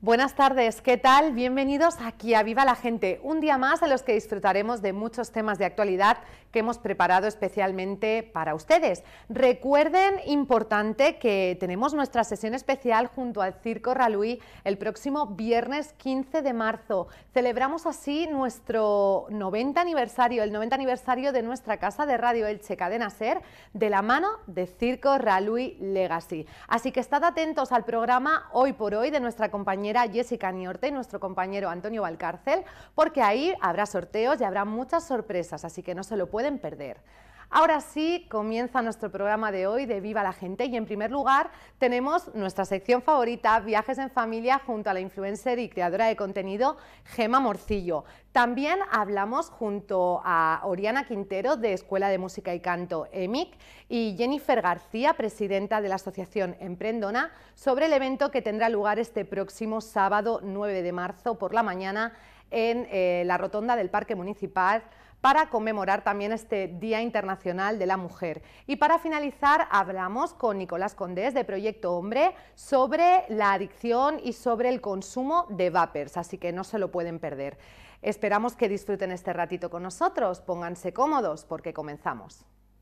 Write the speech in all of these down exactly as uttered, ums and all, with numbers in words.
Buenas tardes, ¿qué tal? Bienvenidos aquí a Viva la Gente, un día más en los que disfrutaremos de muchos temas de actualidad que hemos preparado especialmente para ustedes. Recuerden, importante, que tenemos nuestra sesión especial junto al Circo Raluy el próximo viernes quince de marzo. Celebramos así nuestro noventa aniversario, el noventa aniversario de nuestra casa de radio Elche Cadena Ser, de la mano de Circo Raluy Legacy. Así que estad atentos al programa Hoy por Hoy de nuestra compañera Jessica Niorte y nuestro compañero Antonio Valcárcel, porque ahí habrá sorteos y habrá muchas sorpresas, así que no se lo pueden perder. Ahora sí, comienza nuestro programa de hoy de Viva la Gente y en primer lugar tenemos nuestra sección favorita, Viajes en Familia, junto a la influencer y creadora de contenido Gemma Morcillo. También hablamos junto a Oriana Quintero de Escuela de Música y Canto E M I C y Jennifer García, presidenta de la Asociación Emprendona, sobre el evento que tendrá lugar este próximo sábado nueve de marzo por la mañana en eh, la rotonda del Parque Municipal, para conmemorar también este Día Internacional de la Mujer. Y para finalizar hablamos con Nicolás Condés de Proyecto Hombre sobre la adicción y sobre el consumo de vapers, así que no se lo pueden perder. Esperamos que disfruten este ratito con nosotros, pónganse cómodos porque comenzamos.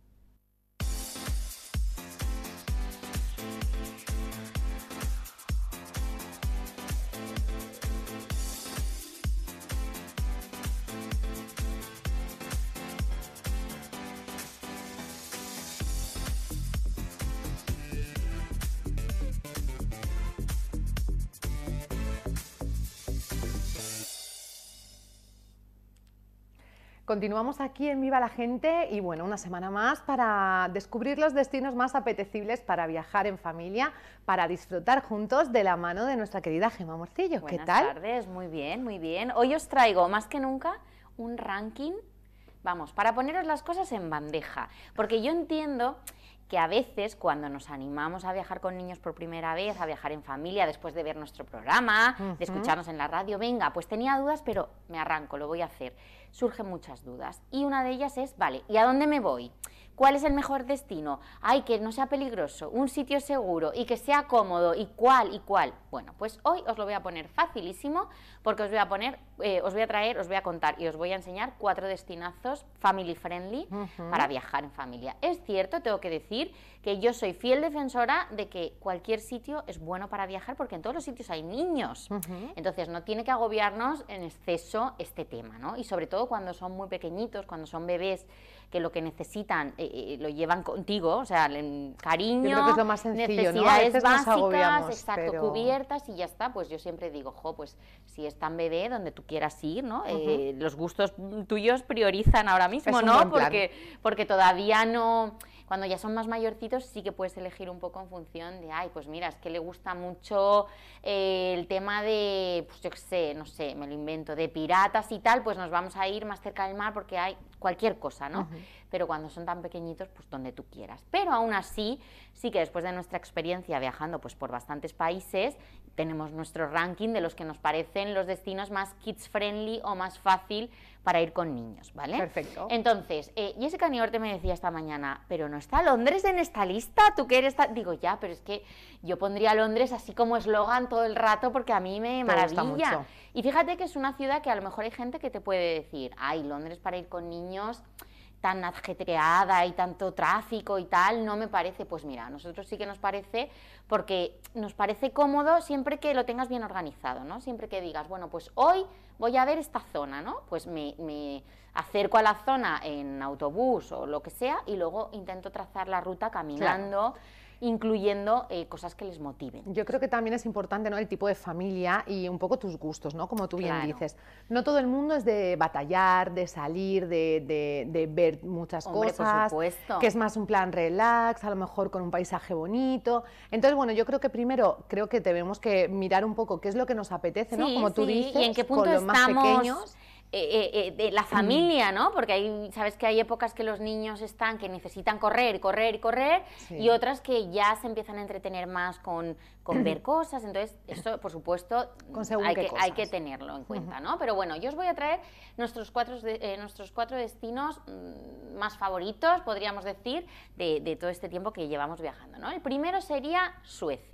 Continuamos aquí en Viva la Gente y bueno, una semana más para descubrir los destinos más apetecibles para viajar en familia, para disfrutar juntos de la mano de nuestra querida Gemma Morcillo. ¿Qué tal? Buenas tardes, muy bien, muy bien. Hoy os traigo más que nunca un ranking, vamos, para poneros las cosas en bandeja, porque yo entiendo que a veces cuando nos animamos a viajar con niños por primera vez, a viajar en familia, después de ver nuestro programa, uh-huh. de escucharnos en la radio, venga, pues tenía dudas, pero me arranco, lo voy a hacer. Surgen muchas dudas y una de ellas es, vale, ¿y a dónde me voy? ¿Cuál es el mejor destino? Ay, que no sea peligroso, un sitio seguro y que sea cómodo, ¿y cuál? ¿Y cuál? Bueno, pues hoy os lo voy a poner facilísimo porque os voy a poner, eh, os voy a traer, os voy a contar y os voy a enseñar cuatro destinazos family friendly uh-huh. para viajar en familia. Es cierto, tengo que decir que yo soy fiel defensora de que cualquier sitio es bueno para viajar porque en todos los sitios hay niños. Uh-huh. Entonces no tiene que agobiarnos en exceso este tema, ¿no? Y sobre todo cuando son muy pequeñitos, cuando son bebés que lo que necesitan eh, eh, lo llevan contigo, o sea, el cariño, yo creo que es lo más sencillo, necesidades ¿no? A veces básicas, exacto, pero... cubiertas y ya está. Pues yo siempre digo, jo, pues si es tan bebé donde tú quieras ir, ¿no? Uh-huh. eh, los gustos tuyos priorizan ahora mismo, ¿no? Porque, porque todavía no... Cuando ya son más mayorcitos sí que puedes elegir un poco en función de, ay, pues mira, es que le gusta mucho eh, el tema de, pues yo qué sé, no sé, me lo invento, de piratas y tal, pues nos vamos a ir más cerca del mar porque hay cualquier cosa, ¿no? Uh-huh. Pero cuando son tan pequeñitos, pues donde tú quieras. Pero aún así, sí que después de nuestra experiencia viajando pues por bastantes países, tenemos nuestro ranking de los que nos parecen los destinos más kids friendly o más fácil para ir con niños, ¿vale? Perfecto. Entonces, eh, Jessica Niorte me decía esta mañana, pero ¿no está Londres en esta lista? ¿Tú qué eres? Digo, ya, pero es que yo pondría Londres así como eslogan todo el rato porque a mí me maravilla. Y fíjate que es una ciudad que a lo mejor hay gente que te puede decir, ay, Londres para ir con niños tan ajetreada y tanto tráfico y tal, no me parece. Pues mira, a nosotros sí que nos parece, porque nos parece cómodo siempre que lo tengas bien organizado, ¿no? Siempre que digas, bueno, pues hoy voy a ver esta zona, ¿no? Pues me, me acerco a la zona en autobús o lo que sea y luego intento trazar la ruta caminando, claro, incluyendo eh, cosas que les motiven. Yo creo que también es importante, ¿no?, el tipo de familia y un poco tus gustos, ¿no?, como tú bien claro. dices. No todo el mundo es de batallar, de salir, de, de, de ver muchas Hombre, cosas, por supuesto. Que es más un plan relax, a lo mejor con un paisaje bonito. Entonces, bueno, yo creo que primero creo que tenemos que mirar un poco qué es lo que nos apetece, ¿no?, sí, como tú sí. dices, y en qué punto con los estamos... más pequeños. Eh, eh, eh, de la familia, ¿no? Porque hay, sabes que hay épocas que los niños están que necesitan correr, correr y correr, sí. y otras que ya se empiezan a entretener más con, con ver cosas. Entonces, eso, por supuesto, hay que, hay que tenerlo en cuenta, ¿no? Pero bueno, yo os voy a traer nuestros cuatro, eh, nuestros cuatro destinos mmm, más favoritos, podríamos decir, de, de todo este tiempo que llevamos viajando, ¿no? El primero sería Suecia.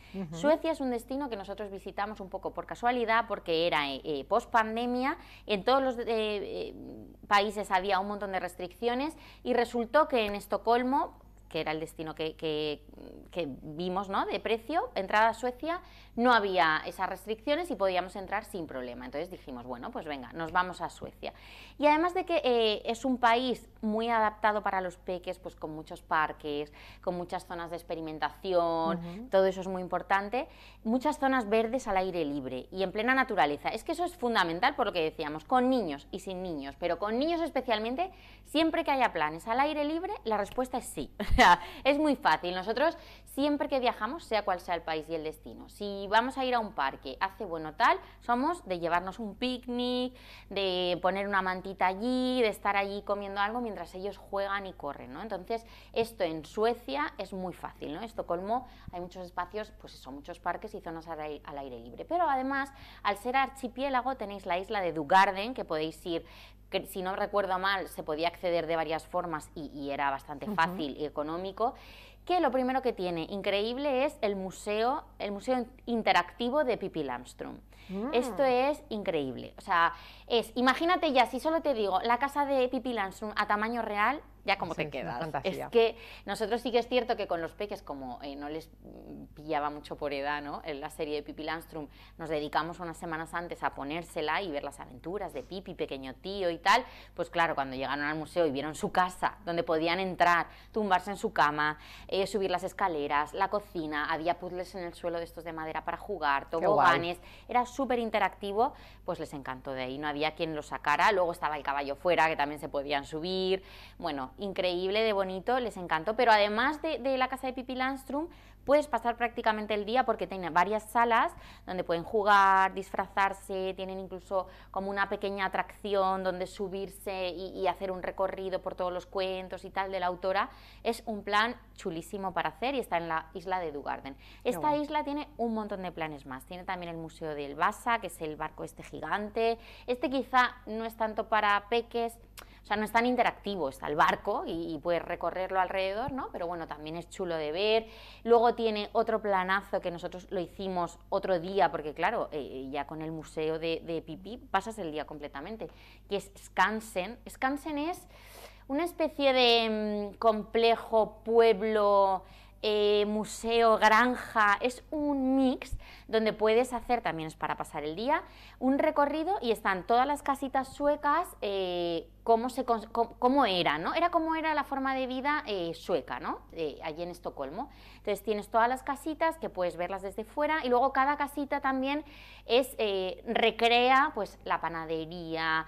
Uh-huh. Suecia es un destino que nosotros visitamos un poco por casualidad, porque era eh, post-pandemia, en todos los eh, eh, países había un montón de restricciones, y resultó que en Estocolmo, que era el destino que, que, que vimos, ¿no?, de precio, entrada a Suecia, no había esas restricciones y podíamos entrar sin problema. Entonces dijimos, bueno, pues venga, nos vamos a Suecia. Y además de que eh, es un país muy adaptado para los peques, pues con muchos parques, con muchas zonas de experimentación, uh-huh. todo eso es muy importante, muchas zonas verdes al aire libre y en plena naturaleza. Es que eso es fundamental, por lo que decíamos, con niños y sin niños, pero con niños especialmente, siempre que haya planes al aire libre, la respuesta es sí. Es muy fácil. Nosotros siempre que viajamos, sea cual sea el país y el destino, si vamos a ir a un parque, hace bueno tal, somos de llevarnos un picnic, de poner una mantita allí, de estar allí comiendo algo mientras ellos juegan y corren, ¿no? Entonces, esto en Suecia es muy fácil, ¿no? En Estocolmo hay muchos espacios, pues eso, muchos parques y zonas al aire, al aire libre. Pero además, al ser archipiélago, tenéis la isla de Djurgården, que podéis ir, que si no recuerdo mal, se podía acceder de varias formas y, y era bastante fácil uh-huh. y económico, que lo primero que tiene increíble es el museo, el museo interactivo de Pippi Langström. Mm. Esto es increíble, o sea, es, imagínate ya, si solo te digo, la casa de Pippi Langström a tamaño real, ya como sí, te quedas. Es que nosotros sí que es cierto que con los peques, como eh, no les pillaba mucho por edad, ¿no?, en la serie de Pippi Langström, nos dedicamos unas semanas antes a ponérsela y ver las aventuras de Pippi, pequeño tío y tal, pues claro, cuando llegaron al museo y vieron su casa, donde podían entrar, tumbarse en su cama, eh, subir las escaleras, la cocina, había puzzles en el suelo de estos de madera para jugar, toboganes, era súper interactivo, pues les encantó. De ahí no había quien lo sacara. Luego estaba el caballo fuera, que también se podían subir, bueno, increíble, de bonito, les encantó. Pero además de, de la casa de Pippi Langström, puedes pasar prácticamente el día porque tiene varias salas donde pueden jugar, disfrazarse, tienen incluso como una pequeña atracción donde subirse y, y hacer un recorrido por todos los cuentos y tal de la autora. Es un plan chulísimo para hacer y está en la isla de Djurgården. Esta bueno. isla tiene un montón de planes más. Tiene también el Museo del Vasa, que es el barco este gigante. Este quizá no es tanto para peques, o sea, no es tan interactivo, está el barco y, y puedes recorrerlo alrededor, ¿no? Pero bueno, también es chulo de ver. Luego tiene otro planazo que nosotros lo hicimos otro día, porque claro, eh, ya con el museo de, de Pippi pasas el día completamente, que es Skansen. Skansen es una especie de mmm, complejo, pueblo, eh, museo, granja, es un mix donde puedes hacer, también es para pasar el día, un recorrido y están todas las casitas suecas, eh, cómo, se, cómo, cómo era, ¿no? Era como era la forma de vida eh, sueca, ¿no? Eh, allí en Estocolmo. Entonces tienes todas las casitas que puedes verlas desde fuera y luego cada casita también es, eh, recrea pues la panadería,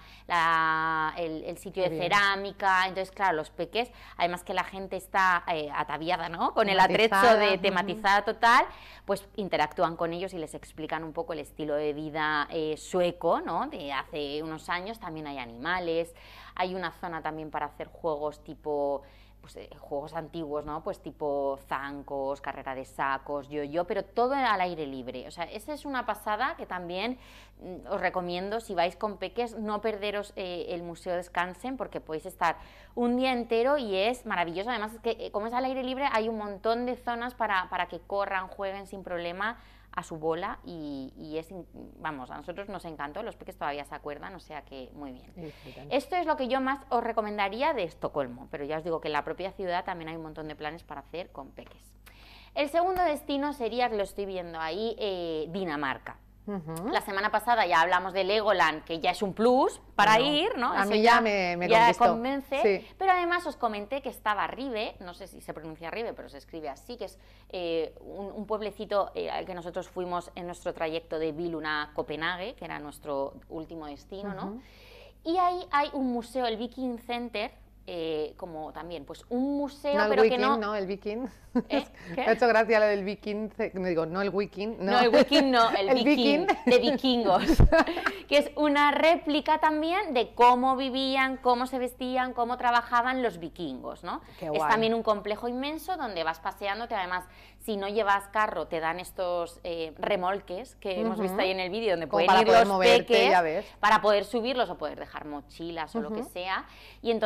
la, el, el sitio Qué de bien. cerámica. Entonces, claro, los peques, además que la gente está eh, ataviada, ¿no?, con el atrecho de tematizada total, pues interactúan con ellos y les explican un poco el estilo de vida eh, sueco, ¿no?, de hace unos años. También hay animales, hay una zona también para hacer juegos tipo, pues eh, juegos antiguos, ¿no?, pues tipo zancos, carrera de sacos, yo-yo, pero todo al aire libre. O sea, esa es una pasada que también mm, os recomiendo, si vais con peques, no perderos eh, el Museo de Skansen, porque podéis estar un día entero y es maravilloso. Además, es que eh, como es al aire libre, hay un montón de zonas para, para que corran, jueguen sin problema a su bola y, y es, vamos, a nosotros nos encantó, los peques todavía se acuerdan, o sea que muy bien. Sí, esto es lo que yo más os recomendaría de Estocolmo, pero ya os digo que en la propia ciudad también hay un montón de planes para hacer con peques. El segundo destino sería, que lo estoy viendo ahí, eh, Dinamarca. Uh-huh. La semana pasada ya hablamos de Legoland, que ya es un plus para bueno, ir, ¿no? A Eso mí ya, ya me, me ya convence, sí. Pero además os comenté que estaba Ribe, no sé si se pronuncia Ribe, pero se escribe así, que es eh, un, un pueblecito eh, al que nosotros fuimos en nuestro trayecto de Billund a Copenhague, que era nuestro último destino, uh-huh. ¿no? Y ahí hay un museo, el Viking Center, Eh, como también, pues un museo, no el pero Viking, que no... no, el Viking. ¿Eh? Me ha hecho gracia lo del Viking, me digo, no el Viking, no. No, el Viking no, el, el Viking, Viking de vikingos, que es una réplica también de cómo vivían, cómo se vestían, cómo trabajaban los vikingos, ¿no? Qué es guay. También un complejo inmenso donde vas paseándote, además, si no llevas carro, te dan estos eh, remolques que uh-huh. hemos visto ahí en el vídeo, donde como pueden ir los moverte, peques ya ves. para poder subirlos o poder dejar mochilas o uh-huh. lo que sea, y entonces, pues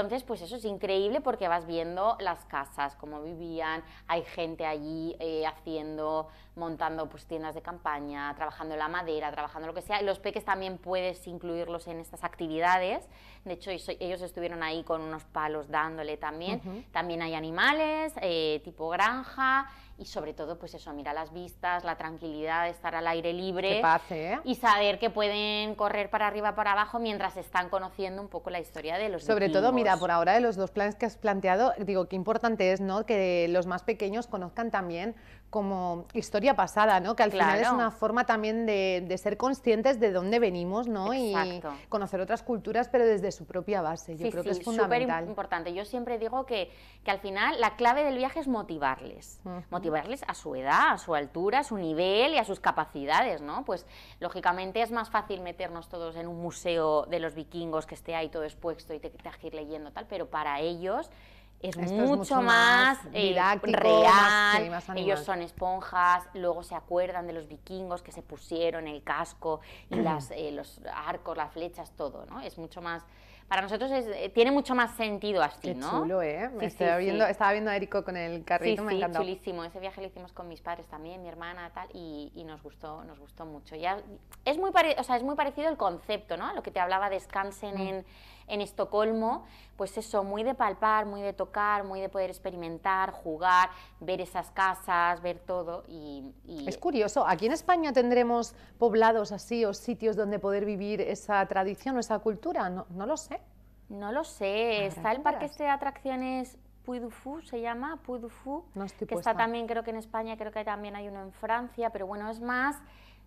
eso es increíble porque vas viendo las casas, cómo vivían, hay gente allí eh, haciendo, montando pues tiendas de campaña, trabajando la madera, trabajando lo que sea. Los peques también puedes incluirlos en estas actividades. De hecho, ellos estuvieron ahí con unos palos dándole también. Uh-huh. También hay animales, eh, tipo granja, y sobre todo, pues eso, mira las vistas, la tranquilidad de estar al aire libre. Qué paz, ¿eh? Y saber que pueden correr para arriba, para abajo, mientras están conociendo un poco la historia de los Sobre vikingos. todo, mira, por ahora de los dos planes que has planteado, digo, qué importante es, ¿no?, que los más pequeños conozcan también como historia pasada, ¿no?, que al Claro. final es una forma también de, de ser conscientes de dónde venimos, ¿no?, Exacto. y conocer otras culturas, pero desde su propia base. Yo Sí, creo sí, que es fundamental. súper importante. Yo siempre digo que, que al final la clave del viaje es motivarles, uh-huh. motivarles a su edad, a su altura, a su nivel y a sus capacidades, ¿no? Pues lógicamente es más fácil meternos todos en un museo de los vikingos que esté ahí todo expuesto y te tengas que ir leyendo tal, pero para ellos es mucho, es mucho más, más eh, didáctico, real, más, sí, más ellos son esponjas, luego se acuerdan de los vikingos que se pusieron el casco y las, eh, los arcos, las flechas, todo, ¿no? Es mucho más... Para nosotros es, eh, tiene mucho más sentido así, Qué ¿no? chulo, ¿eh? Sí, estaba, sí, viendo, sí. estaba viendo a Erico con el carrito, sí, me sí, encantó. chulísimo. Ese viaje lo hicimos con mis padres también, mi hermana, tal, y, y nos gustó, nos gustó mucho. Ya, es, muy pare, o sea, es muy parecido el concepto, ¿no? Lo que te hablaba de Skansen mm. en, en Estocolmo, pues eso, muy de palpar, muy de tocar, muy de poder experimentar, jugar, ver esas casas, ver todo. Y, y... Es curioso, ¿aquí en España tendremos poblados así o sitios donde poder vivir esa tradición o esa cultura? No, no lo sé. No lo sé, está el parque este de atracciones Puy du Fou, se llama, Puy du Fou, no estoy que puesta. está también creo que en España, creo que también hay uno en Francia, pero bueno, es más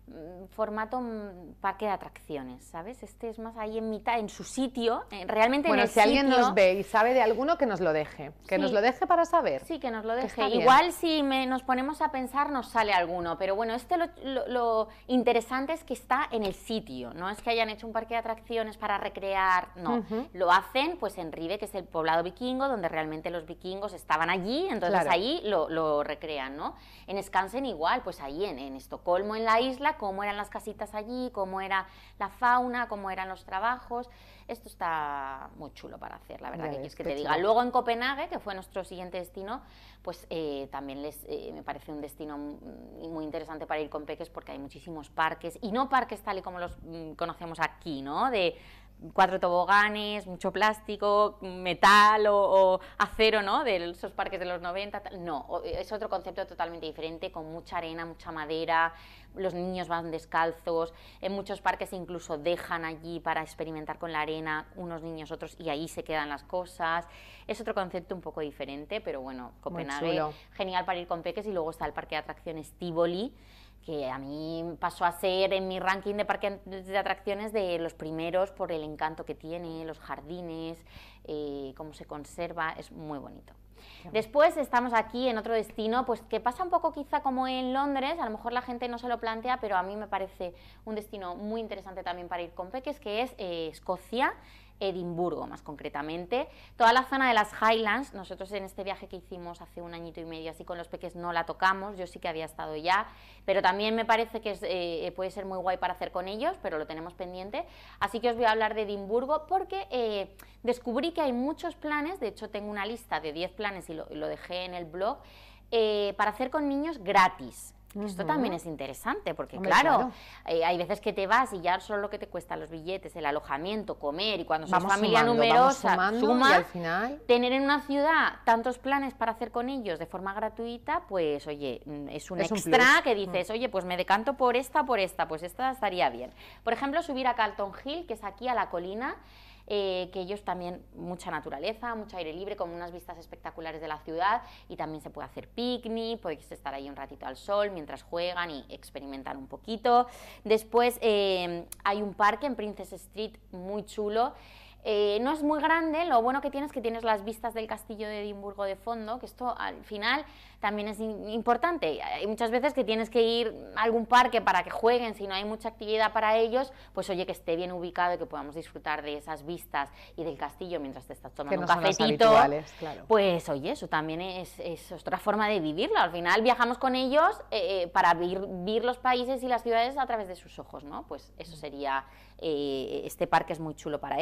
formato parque de atracciones, ¿sabes? Este es más ahí en mitad, en su sitio, realmente bueno, en el si sitio... alguien nos ve y sabe de alguno, que nos lo deje, que sí, nos lo deje para saber. Sí, que nos lo deje. Igual si me, nos ponemos a pensar nos sale alguno, pero bueno, este lo, lo, lo interesante es que está en el sitio, no es que hayan hecho un parque de atracciones para recrear, no, uh-huh. lo hacen pues en Ribe, que es el poblado vikingo, donde realmente los vikingos estaban allí, entonces claro. ahí lo, lo recrean, ¿no? En Skansen igual, pues ahí en, en Estocolmo, en la isla, cómo eran las casitas allí, cómo era la fauna, cómo eran los trabajos. Esto está muy chulo para hacer, la verdad, ya que quieres que te chulo. diga. Luego en Copenhague, que fue nuestro siguiente destino, pues eh, también les, eh, me parece un destino muy interesante para ir con peques porque hay muchísimos parques, y no parques tal y como los mm, conocemos aquí, ¿no? De cuatro toboganes, mucho plástico, metal o, o acero, ¿no? De esos parques de los noventa, tal. No, es otro concepto totalmente diferente, con mucha arena, mucha madera, los niños van descalzos, en muchos parques incluso dejan allí para experimentar con la arena, unos niños, otros, y ahí se quedan las cosas. Es otro concepto un poco diferente, pero bueno, Copenhague, genial para ir con peques. Y luego está el parque de atracciones Tivoli, que a mí pasó a ser en mi ranking de parques de atracciones de los primeros por el encanto que tiene, los jardines, eh, cómo se conserva, es muy bonito. Después estamos aquí en otro destino, pues que pasa un poco quizá como en Londres, a lo mejor la gente no se lo plantea, pero a mí me parece un destino muy interesante también para ir con peques, que es eh, Escocia, Edimburgo más concretamente, toda la zona de las Highlands. Nosotros en este viaje que hicimos hace un añito y medio así con los peques no la tocamos, yo sí que había estado ya, pero también me parece que es, eh, puede ser muy guay para hacer con ellos, pero lo tenemos pendiente, así que os voy a hablar de Edimburgo porque eh, descubrí que hay muchos planes, de hecho tengo una lista de diez planes y lo, y lo dejé en el blog, eh, para hacer con niños gratis. Uh-huh. Esto también es interesante porque, Hombre, claro, claro. Eh, hay veces que te vas y ya solo lo que te cuesta los billetes, el alojamiento, comer, y cuando sos familia sumando, numerosa, sumando, suma, y al final... tener en una ciudad tantos planes para hacer con ellos de forma gratuita, pues oye, es un es extra un que dices, oye, pues me decanto por esta, por esta, pues esta estaría bien. Por ejemplo, subir a Calton Hill, que es aquí a la colina, Eh, que ellos también, mucha naturaleza, mucho aire libre, con unas vistas espectaculares de la ciudad, y también se puede hacer picnic, podéis estar ahí un ratito al sol mientras juegan y experimentan un poquito. Después eh, hay un parque en Princess Street muy chulo. Eh, no es muy grande, lo bueno que tienes es que tienes las vistas del castillo de Edimburgo de fondo, que esto al final también es importante. Hay muchas veces que tienes que ir a algún parque para que jueguen, si no hay mucha actividad para ellos, pues oye, que esté bien ubicado y que podamos disfrutar de esas vistas y del castillo mientras te estás tomando no un cafetito, claro. Pues oye, eso también es, es otra forma de vivirlo. Al final viajamos con ellos eh, para vivir, vivir los países y las ciudades a través de sus ojos, ¿no? Pues eso sería, eh, este parque es muy chulo para eso.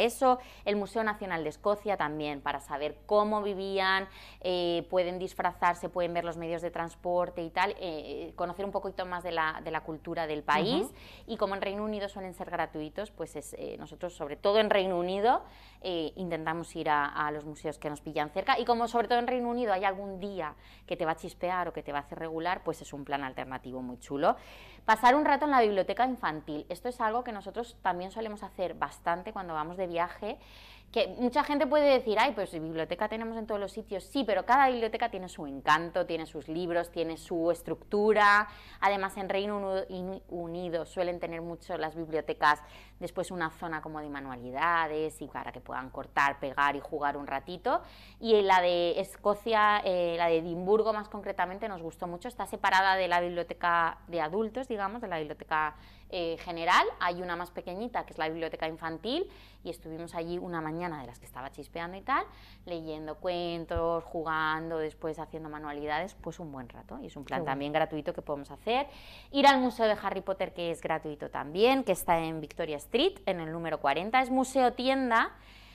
El Museo Nacional de Escocia también, para saber cómo vivían, eh, pueden disfrazarse, pueden ver los medios de transporte y tal, eh, conocer un poquito más de la, de la cultura del país. Uh-huh. Y como en Reino Unido suelen ser gratuitos, pues es, eh, nosotros, sobre todo en Reino Unido, eh, intentamos ir a, a los museos que nos pillan cerca, y como sobre todo en Reino Unido hay algún día que te va a chispear o que te va a hacer regular, pues es un plan alternativo muy chulo. Pasar un rato en la biblioteca infantil, esto es algo que nosotros también solemos hacer bastante cuando vamos de viaje, que mucha gente puede decir, ay, pues biblioteca tenemos en todos los sitios, sí, pero cada biblioteca tiene su encanto, tiene sus libros, tiene su estructura. Además, en Reino Unido suelen tener mucho las bibliotecas después una zona como de manualidades y para que puedan cortar, pegar y jugar un ratito. Y la de Escocia, eh, la de Edimburgo más concretamente, nos gustó mucho, está separada de la biblioteca de adultos, digamos, de la biblioteca Eh, general. Hay una más pequeñita que es la biblioteca infantil, y estuvimos allí una mañana de las que estaba chispeando y tal, leyendo cuentos, jugando, después haciendo manualidades, pues un buen rato, y es un plan sí, también bueno. gratuito que podemos hacer. Ir al Museo de Harry Potter, que es gratuito también, que está en Victoria Street, en el número cuarenta, es museo tienda,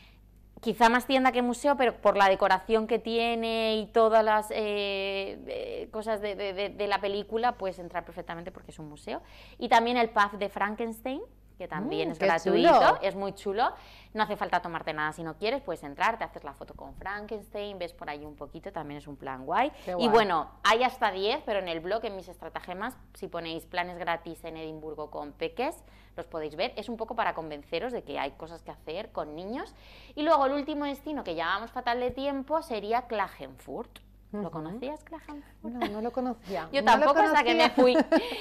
quizá más tienda que museo, pero por la decoración que tiene y todas las eh, eh, cosas de, de, de la película, puedes entrar perfectamente porque es un museo. Y también el pub de Frankenstein, que también mm, es gratuito, chulo. Es muy chulo, no hace falta tomarte nada si no quieres, puedes entrar, te haces la foto con Frankenstein, ves por ahí un poquito, también es un plan guay. guay. Y bueno, hay hasta diez, pero en el blog, en mis estratagemas, si ponéis planes gratis en Edimburgo con peques, los podéis ver, es un poco para convenceros de que hay cosas que hacer con niños. Y luego el último destino, que llevábamos fatal de tiempo, sería Klagenfurt. ¿Lo conocías, Klagenfurt? No, no lo conocía. Yo no tampoco, hasta que me fui.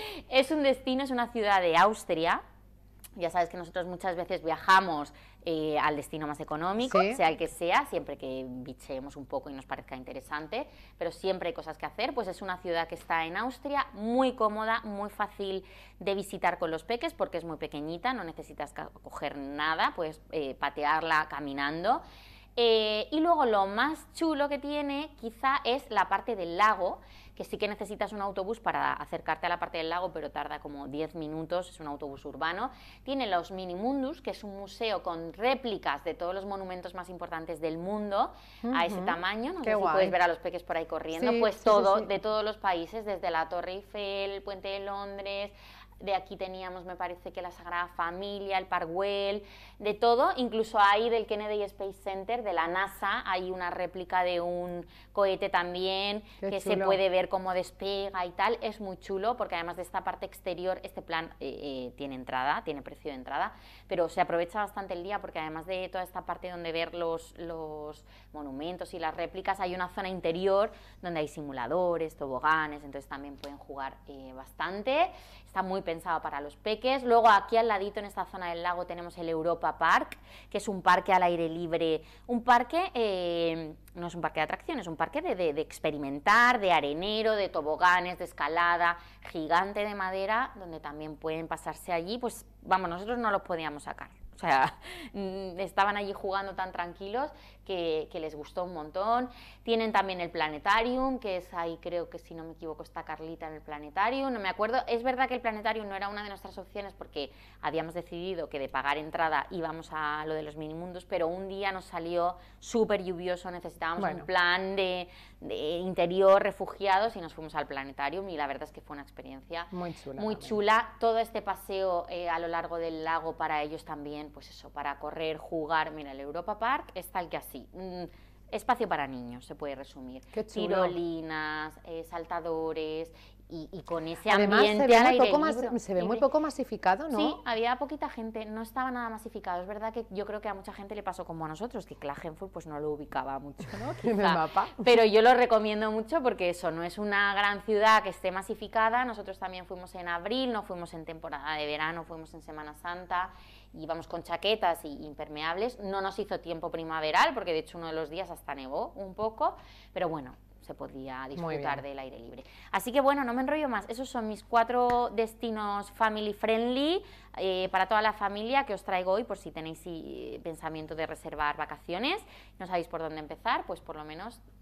Es un destino, es una ciudad de Austria. Ya sabes que nosotros muchas veces viajamos eh, al destino más económico, ¿sí? Sea el que sea, siempre que bicheemos un poco y nos parezca interesante, pero siempre hay cosas que hacer. Pues es una ciudad que está en Austria, muy cómoda, muy fácil de visitar con los peques, porque es muy pequeñita, no necesitas coger nada, puedes eh, patearla caminando. Eh, y luego lo más chulo que tiene quizá es la parte del lago, que sí que necesitas un autobús para acercarte a la parte del lago, pero tarda como diez minutos, es un autobús urbano. Tiene los Minimundus, que es un museo con réplicas de todos los monumentos más importantes del mundo, uh-huh. a ese tamaño. No Qué sé guay. Si puedes ver a los peques por ahí corriendo, sí, pues sí, todo, sí, sí. de todos los países, desde la Torre Eiffel, el Puente de Londres. De aquí teníamos, me parece que la Sagrada Familia, el Park Güell, de todo, incluso ahí del Kennedy Space Center, de la NASA, hay una réplica de un cohete también, Qué que chulo. Se puede ver cómo despega y tal, es muy chulo, porque además de esta parte exterior, este plan eh, eh, tiene entrada, tiene precio de entrada, pero se aprovecha bastante el día, porque además de toda esta parte donde ver los, los monumentos y las réplicas, hay una zona interior donde hay simuladores, toboganes, entonces también pueden jugar eh, bastante, está muy pensado para los peques. Luego aquí al ladito en esta zona del lago tenemos el Europa Park, que es un parque al aire libre, un parque, eh, no es un parque de atracciones, es un parque de, de, de experimentar, de arenero, de toboganes, de escalada, gigante de madera, donde también pueden pasarse allí, pues vamos, nosotros no los podíamos sacar. O sea, estaban allí jugando tan tranquilos que, que les gustó un montón. Tienen también el Planetarium, que es ahí, creo que si no me equivoco está Carlita en el Planetarium, no me acuerdo. Es verdad que el Planetarium no era una de nuestras opciones porque habíamos decidido que de pagar entrada íbamos a lo de los Minimundos, pero un día nos salió súper lluvioso, necesitábamos bueno. un plan de, de interior, refugiados, y nos fuimos al Planetarium, y la verdad es que fue una experiencia muy chula. Muy chula. Todo este paseo eh, a lo largo del lago para ellos también, pues eso, para correr, jugar. Mira, el Europa Park es tal que así, mm, espacio para niños, se puede resumir. Qué chulo. Tirolinas, eh, saltadores, y, y con ese Además, ambiente se ve, al muy aire poco, libre. mas, se ve muy poco masificado, ¿no? Sí, había poquita gente, no estaba nada masificado. Es verdad que yo creo que a mucha gente le pasó como a nosotros, que Klagenfurt pues no lo ubicaba mucho, ¿no? Quizá. En el mapa. Pero yo lo recomiendo mucho porque eso, no es una gran ciudad que esté masificada. Nosotros también fuimos en abril, no fuimos en temporada de verano, fuimos en Semana Santa, íbamos con chaquetas y impermeables. No nos hizo tiempo primaveral porque de hecho uno de los días hasta nevó un poco, pero bueno, se podía disfrutar del aire libre. Así que bueno, no me enrollo más, esos son mis cuatro destinos family friendly eh, para toda la familia que os traigo hoy, por si tenéis eh, pensamiento de reservar vacaciones, no sabéis por dónde empezar, pues por lo menos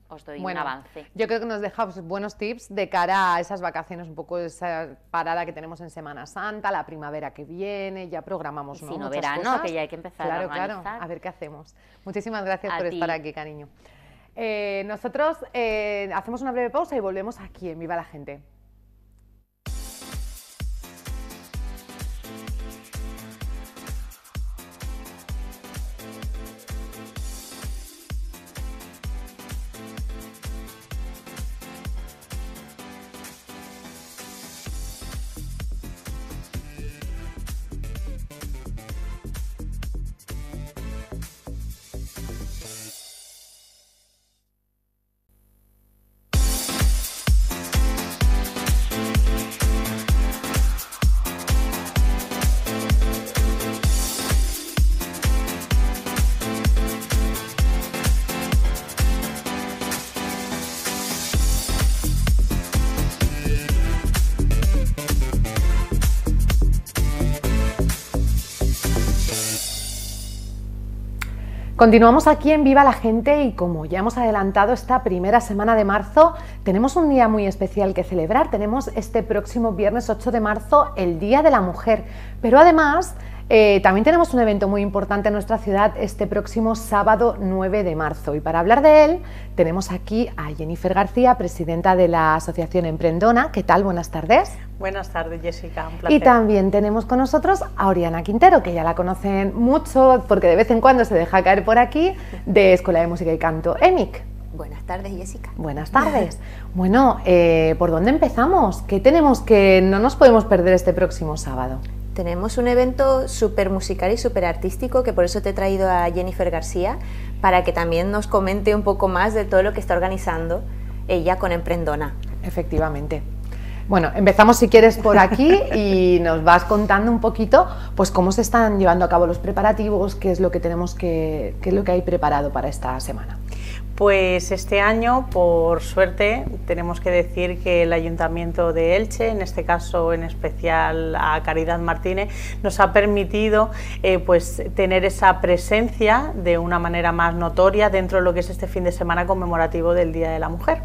os doy bueno, un avance. Yo creo que nos deja pues, buenos tips de cara a esas vacaciones, un poco esa parada que tenemos en Semana Santa, la primavera que viene, ya programamos, y ¿no? si no, Muchas verano, cosas. que ya hay que empezar claro, a organizar. Claro, a ver qué hacemos. Muchísimas gracias a por ti. estar aquí, cariño. Eh, nosotros eh, hacemos una breve pausa y volvemos aquí en Viva la Gente. Continuamos aquí en Viva la Gente y como ya hemos adelantado esta primera semana de marzo, tenemos un día muy especial que celebrar. Tenemos este próximo viernes ocho de marzo el Día de la Mujer, pero además eh, también tenemos un evento muy importante en nuestra ciudad este próximo sábado nueve de marzo y para hablar de él tenemos aquí a Jennifer García, presidenta de la Asociación Emprendona. ¿Qué tal? Buenas tardes. Buenas tardes, Jessica, un placer. Y también tenemos con nosotros a Oriana Quintero, que ya la conocen mucho porque de vez en cuando se deja caer por aquí, de Escuela de Música y Canto, EMIC. Buenas tardes, Jessica. Buenas tardes. Bueno, eh, ¿por dónde empezamos? ¿Qué tenemos que no nos podemos perder este próximo sábado? Tenemos un evento súper musical y súper artístico, que por eso te he traído a Jennifer García, para que también nos comente un poco más de todo lo que está organizando ella con Emprendona. Efectivamente. Bueno, empezamos si quieres por aquí y nos vas contando un poquito pues cómo se están llevando a cabo los preparativos, qué es lo que tenemos que, qué es lo que hay preparado para esta semana. Pues este año, por suerte, tenemos que decir que el Ayuntamiento de Elche, en este caso en especial a Caridad Martínez, nos ha permitido eh, pues, tener esa presencia de una manera más notoria dentro de lo que es este fin de semana conmemorativo del Día de la Mujer.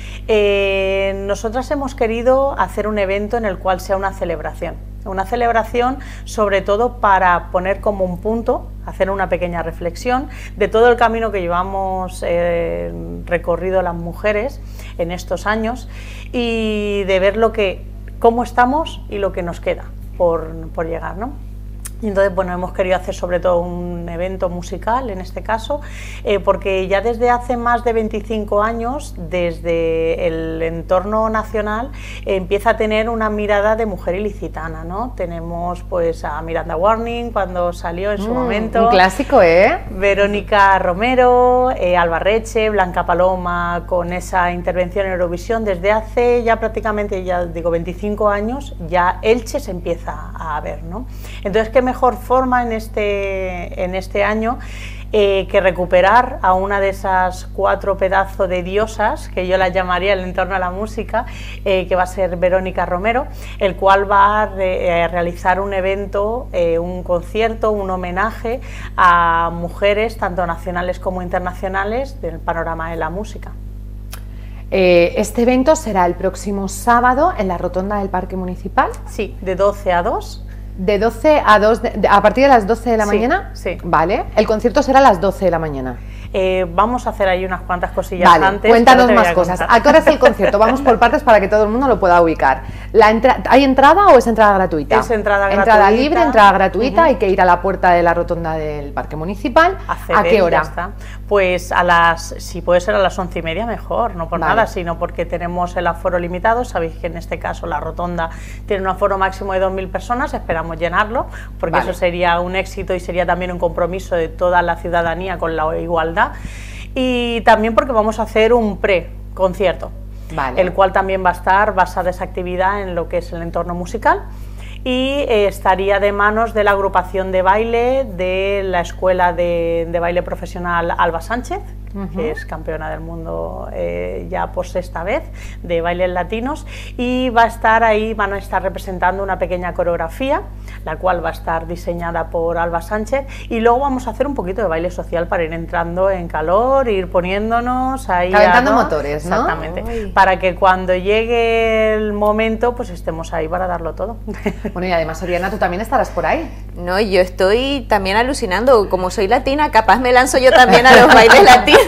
Eh, nosotras hemos querido hacer un evento en el cual sea una celebración, una celebración sobre todo para poner como un punto, hacer una pequeña reflexión de todo el camino que llevamos eh, recorrido las mujeres en estos años y de ver lo que, cómo estamos y lo que nos queda por, por llegar, ¿no? Y entonces, bueno, hemos querido hacer sobre todo un evento musical, en este caso, eh, porque ya desde hace más de veinticinco años, desde el entorno nacional, eh, empieza a tener una mirada de mujer ilicitana, ¿no? Tenemos pues a Miranda Warning, cuando salió en su mm, momento. Un clásico, ¿eh? Verónica Romero, eh, Alba Reche, Blanca Paloma, con esa intervención en Eurovisión. Desde hace ya prácticamente, ya digo, veinticinco años, ya Elche se empieza a ver, ¿no? Entonces, ¿qué mejor forma en este, en este año eh, que recuperar a una de esas cuatro pedazos de diosas, que yo las llamaría en torno a la música, eh, que va a ser Verónica Romero, el cual va a, re, a realizar un evento, eh, un concierto, un homenaje a mujeres, tanto nacionales como internacionales, del panorama de la música. Eh, este evento será el próximo sábado en la rotonda del Parque Municipal. Sí, de doce a dos. De doce a dos, de, de, a partir de las doce de la sí, mañana. Sí. Vale. El concierto será a las doce de la mañana. Eh, vamos a hacer ahí unas cuantas cosillas vale, antes. Cuéntanos más cosas. ¿A qué hora es el concierto? Vamos por partes para que todo el mundo lo pueda ubicar. La entra ¿Hay entrada o es entrada gratuita? Es entrada gratuita. Entrada libre, entrada gratuita. Uh-huh. Hay que ir a la puerta de la rotonda del Parque Municipal. Acceder, ¿A qué hora? Ya está. Pues a las, si puede ser a las once y media mejor, no por vale. nada, sino porque tenemos el aforo limitado. Sabéis que en este caso la rotonda tiene un aforo máximo de dos mil personas, esperamos llenarlo, porque vale. eso sería un éxito y sería también un compromiso de toda la ciudadanía con la igualdad. Y también porque vamos a hacer un pre-concierto, vale. el cual también va a estar basada esa actividad en lo que es el entorno musical y eh, estaría de manos de la agrupación de baile de la Escuela de, de Baile Profesional Alba Sánchez, uh-huh. que es campeona del mundo eh, ya por sexta vez de bailes latinos, y va a estar ahí, van a estar representando una pequeña coreografía, la cual va a estar diseñada por Alba Sánchez, y luego vamos a hacer un poquito de baile social para ir entrando en calor, ir poniéndonos ahí... Calentando motores, ¿no? Exactamente, Uy. para que cuando llegue el momento pues estemos ahí para darlo todo. Bueno, y además, Oriana, tú también estarás por ahí. No, yo estoy también alucinando, como soy latina, capaz me lanzo yo también a los bailes latinos.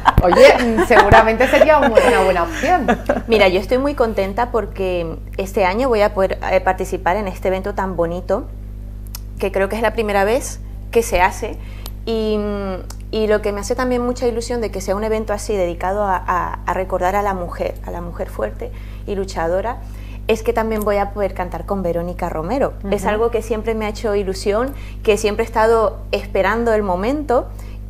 Oye, seguramente sería una buena opción. Mira, yo estoy muy contenta porque este año voy a poder eh, participar en este evento tan bonito, que creo que es la primera vez que se hace, y, y lo que me hace también mucha ilusión de que sea un evento así dedicado a, a, a recordar a la mujer, a la mujer fuerte y luchadora, es que también voy a poder cantar con Verónica Romero. Uh-huh. Es algo que siempre me ha hecho ilusión, que siempre he estado esperando el momento,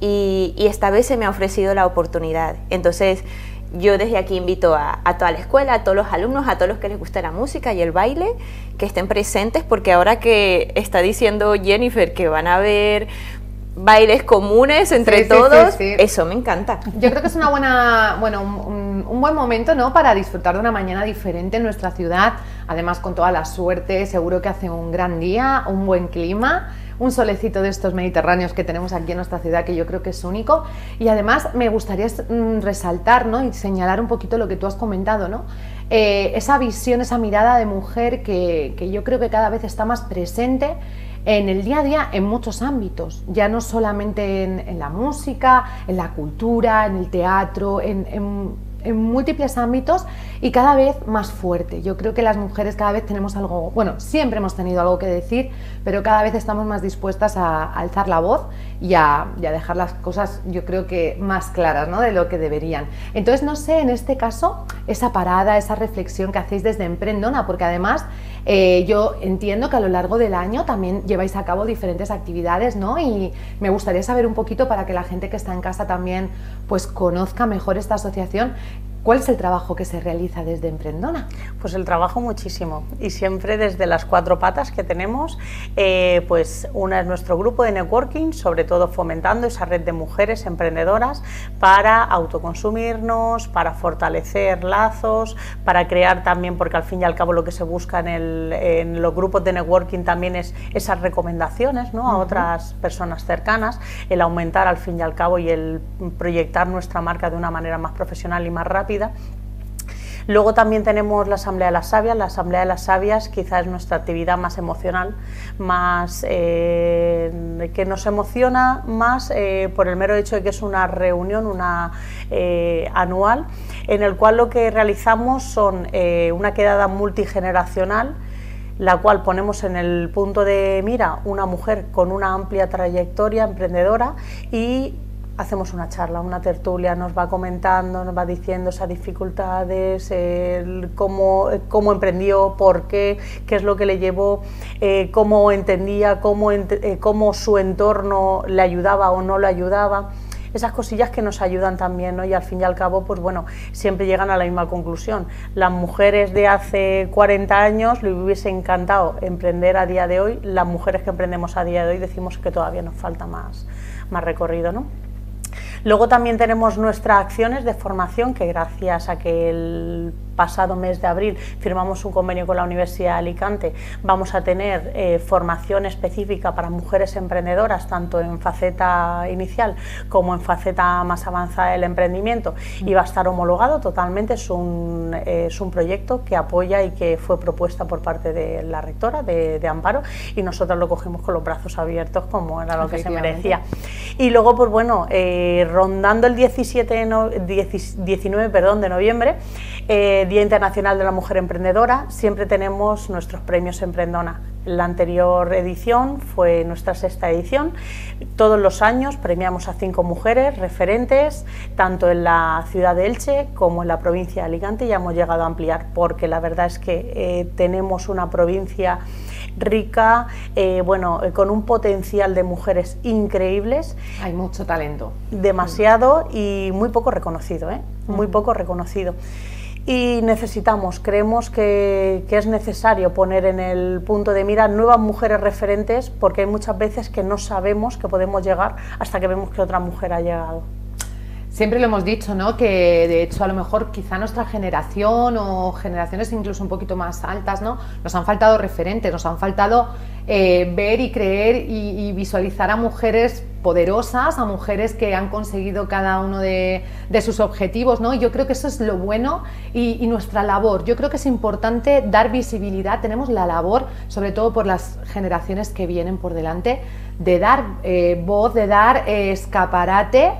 y, y esta vez se me ha ofrecido la oportunidad. Entonces, yo desde aquí invito a, a toda la escuela, a todos los alumnos, a todos los que les gusta la música y el baile, que estén presentes, porque ahora que está diciendo Jennifer que van a haber bailes comunes entre sí, sí, todos, sí, sí. Eso me encanta. Yo creo que es una buena, bueno, un, un buen momento, ¿no?, para disfrutar de una mañana diferente en nuestra ciudad, además con toda la suerte, seguro que hace un gran día, un buen clima, un solecito de estos mediterráneos que tenemos aquí en nuestra ciudad, que yo creo que es único. Y además me gustaría mm, resaltar, ¿no?, y señalar un poquito lo que tú has comentado, ¿no?, eh, esa visión, esa mirada de mujer que, que yo creo que cada vez está más presente en el día a día en muchos ámbitos, ya no solamente en, en la música, en la cultura, en el teatro, en, en en múltiples ámbitos, y cada vez más fuerte. Yo creo que las mujeres cada vez tenemos algo, bueno, siempre hemos tenido algo que decir, pero cada vez estamos más dispuestas a, a alzar la voz y a, y a dejar las cosas, yo creo que más claras, ¿no?, de lo que deberían. Entonces, no sé, en este caso, esa parada, esa reflexión que hacéis desde Emprendona, porque además eh, yo entiendo que a lo largo del año también lleváis a cabo diferentes actividades, ¿no?, y me gustaría saber un poquito, para que la gente que está en casa también pues conozca mejor esta asociación, ¿cuál es el trabajo que se realiza desde Emprendona? Pues el trabajo muchísimo, y siempre desde las cuatro patas que tenemos. Eh, pues una es nuestro grupo de networking, sobre todo fomentando esa red de mujeres emprendedoras para autoconsumirnos, para fortalecer lazos, para crear también, porque al fin y al cabo lo que se busca en, el, en los grupos de networking también es esas recomendaciones, ¿no?, a uh-huh. otras personas cercanas, el aumentar al fin y al cabo y el proyectar nuestra marca de una manera más profesional y más rápida. Luego también tenemos la Asamblea de las Sabias. La Asamblea de las Sabias quizás es nuestra actividad más emocional, más eh, que nos emociona más eh, por el mero hecho de que es una reunión una eh, anual, en el cual lo que realizamos son eh, una quedada multigeneracional, la cual ponemos en el punto de mira una mujer con una amplia trayectoria emprendedora, y hacemos una charla, una tertulia, nos va comentando, nos va diciendo esas dificultades, el cómo, cómo emprendió, por qué, qué es lo que le llevó, eh, cómo entendía, cómo, eh, cómo su entorno le ayudaba o no le ayudaba. Esas cosillas que nos ayudan también, ¿no? Y al fin y al cabo, pues bueno, siempre llegan a la misma conclusión. Las mujeres de hace cuarenta años le hubiese encantado emprender a día de hoy, las mujeres que emprendemos a día de hoy decimos que todavía nos falta más, más recorrido, ¿no? Luego también tenemos nuestras acciones de formación, que gracias a que el pasado mes de abril firmamos un convenio con la Universidad de Alicante, vamos a tener eh, formación específica para mujeres emprendedoras, tanto en faceta inicial como en faceta más avanzada del emprendimiento, y va a estar homologado totalmente. Es un, eh, es un proyecto que apoya y que fue propuesta por parte de la rectora de, de Amparo, y nosotros lo cogimos con los brazos abiertos, como era lo que se merecía. Y luego, pues bueno, eh, rondando el diecisiete de no, diecinueve perdón, de noviembre, eh, Día Internacional de la Mujer Emprendedora, siempre tenemos nuestros premios Emprendona. La anterior edición fue nuestra sexta edición. Todos los años premiamos a cinco mujeres referentes, tanto en la ciudad de Elche como en la provincia de Alicante, y hemos llegado a ampliar, porque la verdad es que eh, tenemos una provincia rica, eh, bueno, eh, con un potencial de mujeres increíbles. Hay mucho talento. Demasiado, y muy poco reconocido, ¿eh? Muy Uh-huh. poco reconocido. Y necesitamos, creemos que, que es necesario poner en el punto de mira nuevas mujeres referentes, porque hay muchas veces que no sabemos que podemos llegar hasta que vemos que otra mujer ha llegado. siempre lo hemos dicho, ¿no? Que de hecho a lo mejor quizá nuestra generación o generaciones incluso un poquito más altas, ¿no? Nos han faltado referentes, nos han faltado eh, ver y creer y, y visualizar a mujeres poderosas, a mujeres que han conseguido cada uno de, de sus objetivos, ¿no? Y yo creo que eso es lo bueno y, y nuestra labor. Yo creo que es importante dar visibilidad, tenemos la labor, sobre todo por las generaciones que vienen por delante, de dar eh, voz, de dar eh, escaparate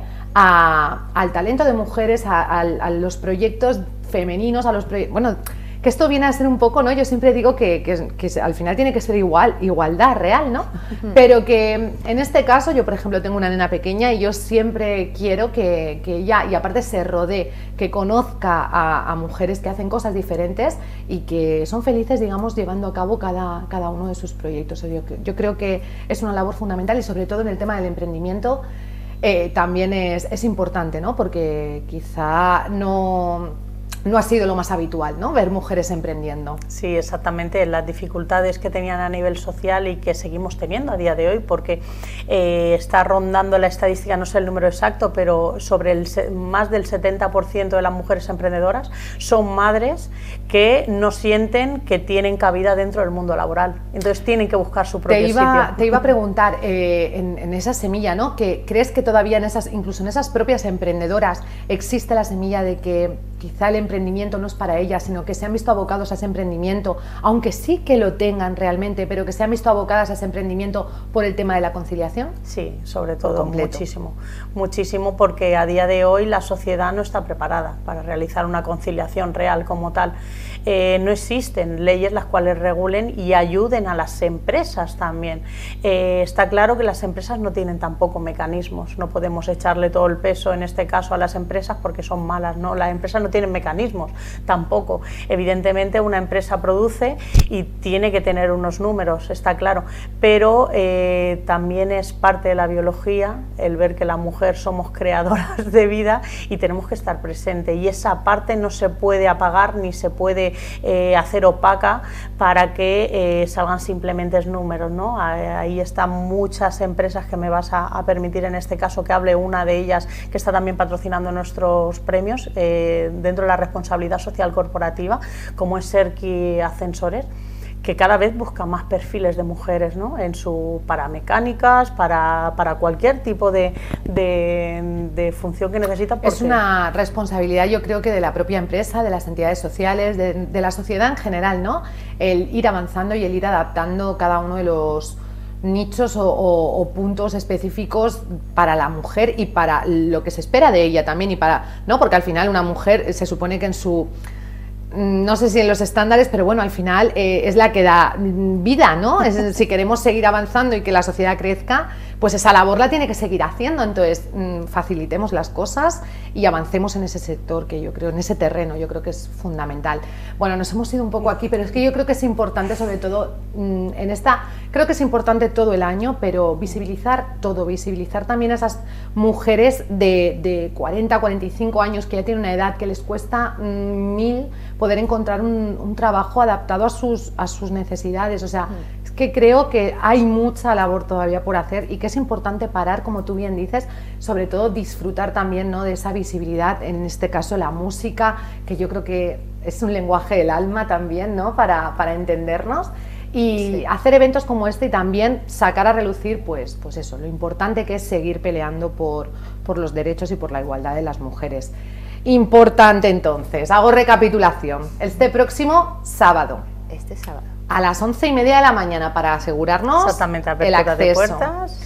a, al talento de mujeres, a, a, a los proyectos femeninos, a los proyectos... Bueno, que esto viene a ser un poco, ¿no? Yo siempre digo que, que, que al final tiene que ser igual, igualdad real, ¿no? Pero que en este caso, yo por ejemplo tengo una nena pequeña y yo siempre quiero que, que ella, y aparte se rodee, que conozca a, a mujeres que hacen cosas diferentes y que son felices, digamos, llevando a cabo cada, cada uno de sus proyectos. Yo, yo creo que es una labor fundamental y sobre todo en el tema del emprendimiento eh, también es, es importante, ¿no? Porque quizá no... no ha sido lo más habitual, ¿no? Ver mujeres emprendiendo. Sí, exactamente, las dificultades que tenían a nivel social y que seguimos teniendo a día de hoy, porque eh, está rondando la estadística, no sé el número exacto, pero sobre el más del setenta por ciento de las mujeres emprendedoras son madres que no sienten que tienen cabida dentro del mundo laboral, entonces tienen que buscar su propio te iba, sitio. Te iba a preguntar, eh, en, en esa semilla, ¿no? Que ¿crees que todavía en esas, incluso en esas propias emprendedoras existe la semilla de que quizá el emprendimiento no es para ellas, sino que se han visto abocados a ese emprendimiento, aunque sí que lo tengan realmente, pero que se han visto abocadas a ese emprendimiento por el tema de la conciliación? Sí, sobre todo muchísimo, muchísimo, porque a día de hoy la sociedad no está preparada para realizar una conciliación real como tal. Eh, no existen leyes las cuales regulen y ayuden a las empresas también. Eh, está claro que las empresas no tienen tampoco mecanismos, no podemos echarle todo el peso en este caso a las empresas porque son malas, ¿no? Las empresas no tienen mecanismos tampoco. Evidentemente una empresa produce y tiene que tener unos números, está claro, pero eh, también es parte de la biología el ver que la mujer somos creadoras de vida y tenemos que estar presentes, y esa parte no se puede apagar ni se puede eh, hacer opaca para que eh, salgan simplemente números, ¿no? Ahí están muchas empresas que me vas a, a permitir en este caso que hable una de ellas que está también patrocinando nuestros premios eh, dentro de la responsabilidad social corporativa, como es Serki Ascensores, que cada vez busca más perfiles de mujeres, ¿no? En su, para mecánicas, para, para cualquier tipo de, de, de función que necesita. Porque... Es una responsabilidad, yo creo que de la propia empresa, de las entidades sociales, de, de la sociedad en general, ¿no? El ir avanzando y el ir adaptando cada uno de los nichos o, o, o puntos específicos para la mujer y para lo que se espera de ella también, y para, ¿no? Porque al final una mujer se supone que en su... no sé si en los estándares, pero bueno, al final eh, es la que da vida, ¿no? Es, si queremos seguir avanzando y que la sociedad crezca, pues esa labor la tiene que seguir haciendo. Entonces mmm, facilitemos las cosas y avancemos en ese sector, que yo creo, en ese terreno, yo creo que es fundamental. Bueno, nos hemos ido un poco aquí, pero es que yo creo que es importante, sobre todo mmm, en esta, creo que es importante todo el año, pero visibilizar todo, visibilizar también a esas mujeres de, de cuarenta, cuarenta y cinco años que ya tienen una edad que les cuesta mmm, mil poder encontrar un, un trabajo adaptado a sus, a sus necesidades. O sea, mm. es que creo que hay mucha labor todavía por hacer y que es importante parar, como tú bien dices, sobre todo disfrutar también, ¿no? De esa visibilidad, en este caso la música, que yo creo que es un lenguaje del alma también, ¿no? Para, para entendernos. Y sí. hacer eventos como este y también sacar a relucir, pues, pues eso, lo importante que es seguir peleando por, por los derechos y por la igualdad de las mujeres. Importante, entonces, hago recapitulación. Este próximo sábado. Este sábado. A las once y media de la mañana, para asegurarnos Exactamente, el acceso. De puertas.